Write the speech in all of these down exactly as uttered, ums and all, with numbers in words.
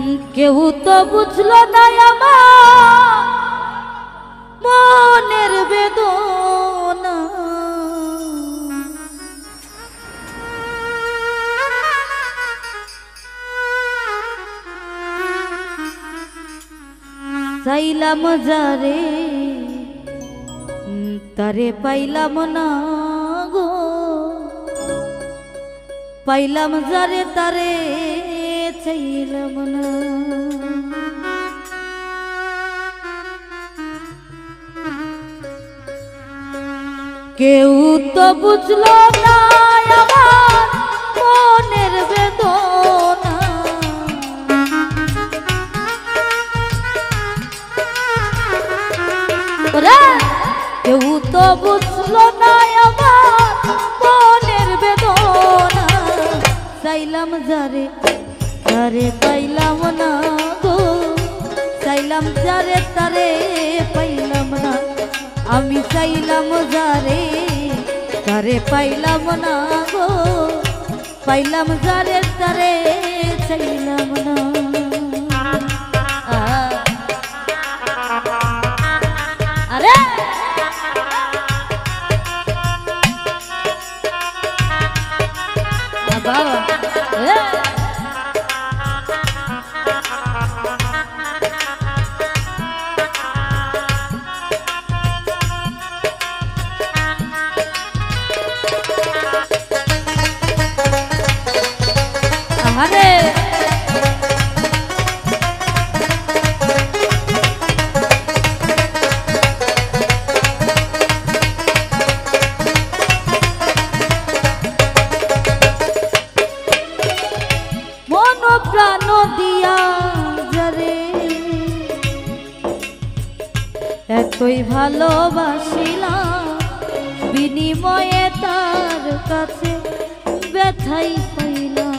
কেউ তো বুঝলো না আমার মনের বেদনা। চাইলাম যারে তারে পাইলাম না গো, পাইলাম যারে তারে চাইলাম না। কেউ তো বুঝলো না আমার মনের বেদনা। কেউ তো বুঝলো না আমার মনের বেদনা। চাইলাম যারে তারে পাইলাম না গো, চাইলাম যারে তারে পাইলাম না। আমি চাইলাম যারে তারে পাইলাম না গো, পাইলাম যারে তারে চাইলাম না। আরে বাবা আরে মন প্রাণ দিয়া যারে এতই ভালোবাসিলাম, বিনিময়ে তার কাছে ব্যথাই পাইলাম।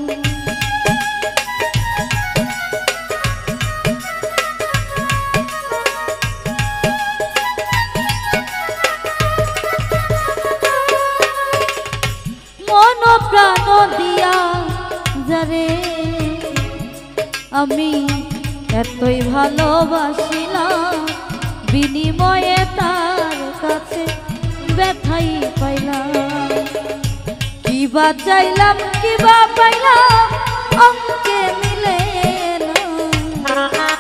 মন প্রাণ দিয়া যারে আমি এতই ভালোবাসিলাম, বিনিময়ে তার কাছে ব্যথাই পাইলাম। কিবা চাইলাম কিবা পাইলাম অঙ্কে মিলে না।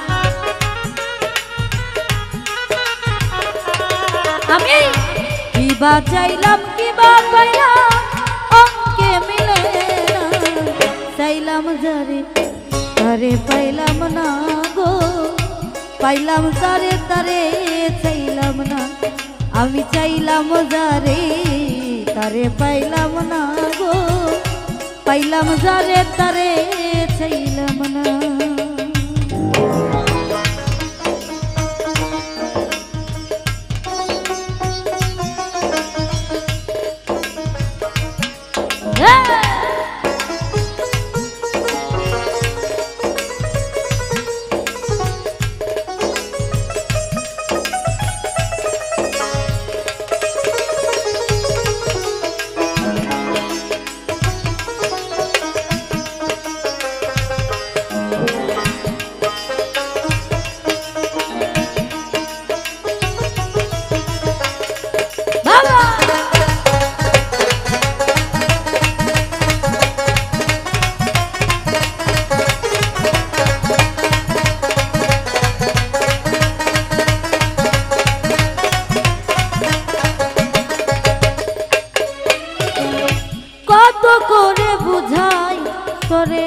আমি কিবা চাইলাম কিবা পাইলাম অঙ্কে মিলে না। চাইলাম যারে তারে পাইলাম না গো, পাইলাম যারে তারে চাইলাম না। আমি চাইলাম যারে তারে পাইলাম না গো, পাইলাম যারে তারে চাইলাম না। কত করে বুঝাই তোরে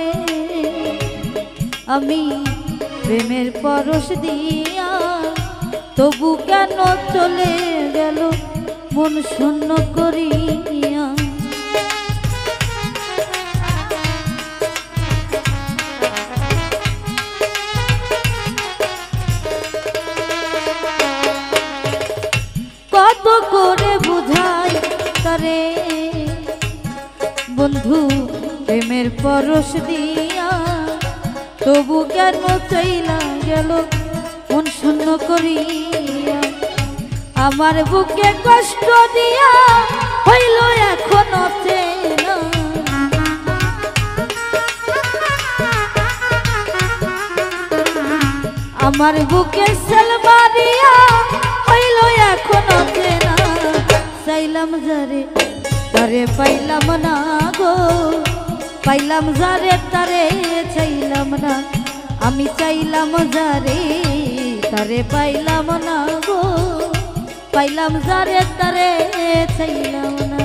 আমি প্রেমের পরশ দিয়া, তবু কেন চলে গেল মন শূন্য করিয়া। কত করে বুঝাই তারে বন্ধু প্রেমের পরশ দিয়া, তবু কেন চইলা গেল মন শূন্য করিয়া। আমার বুকে কষ্ট দিয়া হইল এখনো চেনা। আমার বুকে সেল মারিয়া হইল এখন চেনা চাইলাম যারে তারে পাইলাম না গো পাইলাম যারে তারে চাইলাম না আমি চাইলাম যারে তারে পাইলাম না গো পাইলাম যারে তারে চাইলাম না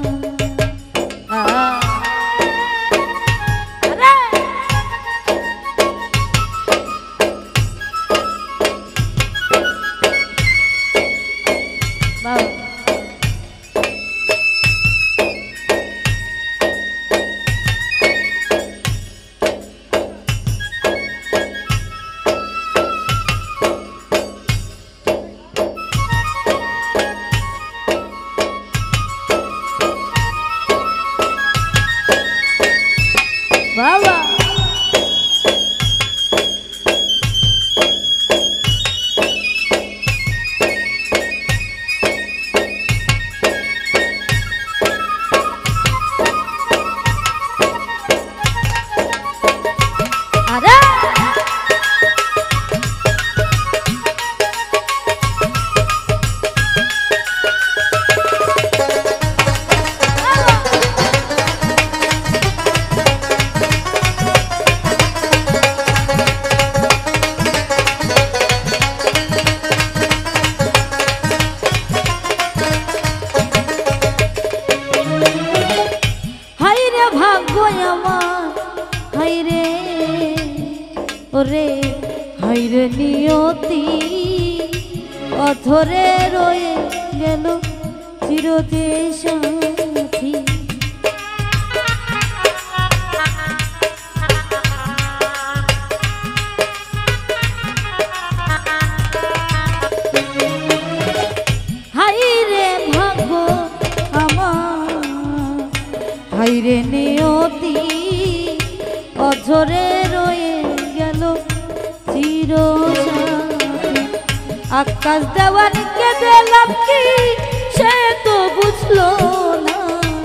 বাবা ওরে হাইরে নিয়তি অধরে রয়ে গেল চিরতে সাথী হাইরে ভাগ্য আমার হাইরে নিয়তি অধরে রয়ে গেল চিরসাথী আকাশ দেওয়ানকে দিলাম কি সে তো বুঝলো না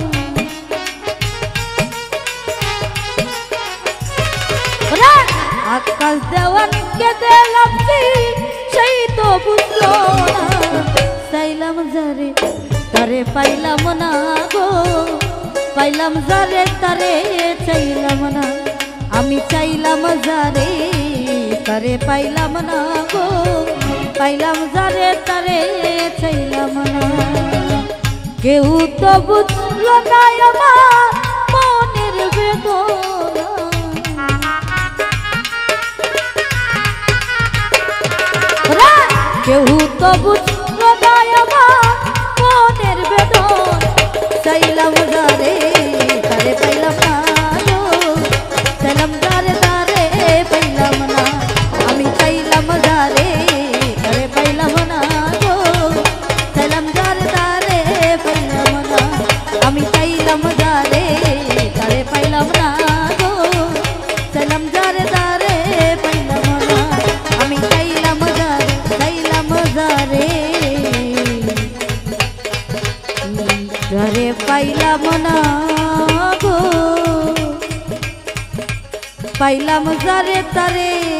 আকাশ দেওয়ানকে দিলাম কি সেই তো বুঝলো না চাইলাম যারে তারে পাইলাম না গো পাইলাম যারে তারে চাইলাম না আমি চাইলাম যারে তারে পাইলাম না গো পাইলাম যারে তারে চাইলাম না কেউ তো বুঝলো না আমার মনের বেদনা কেউ তো বুঝলো না আমার মনের বেদনা চাইলাম যারে তারে পাইলাম না চাইলাম যারে তারে পাইলাম না আমি চাইলাম যারে তারে পাইলাম না গো চাইলাম যারে তারে পাইলাম না আমি চাইলাম যারে তারে পাইলাম না গো চাইলাম যারে তারে পাইলাম না আমি চাইলাম যারে চাইলাম যারে তারে পাইলাম না গো পাইলাম যারে তারে